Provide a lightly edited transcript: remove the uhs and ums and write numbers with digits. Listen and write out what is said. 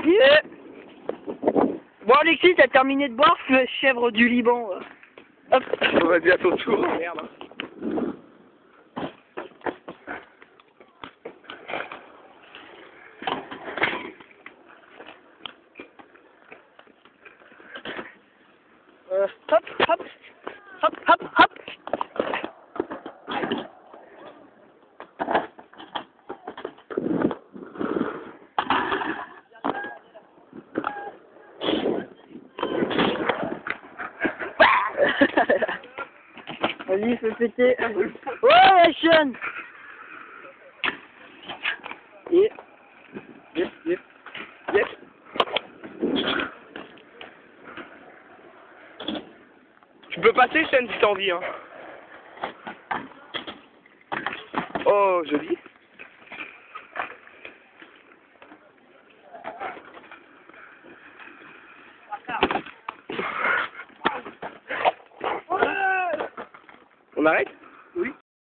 Bon Alexis, t'as terminé de boire, chèvre du Liban. Hop. Vas-y, à ton tour. Merde. Hop, hop, hop, hop, hop. Vas-y, fais péter. Ouais, Sean. Et... Yep, yep, yep. Tu peux passer, Sean, si t'as envie, hein. Oh, joli. On arrête? Oui.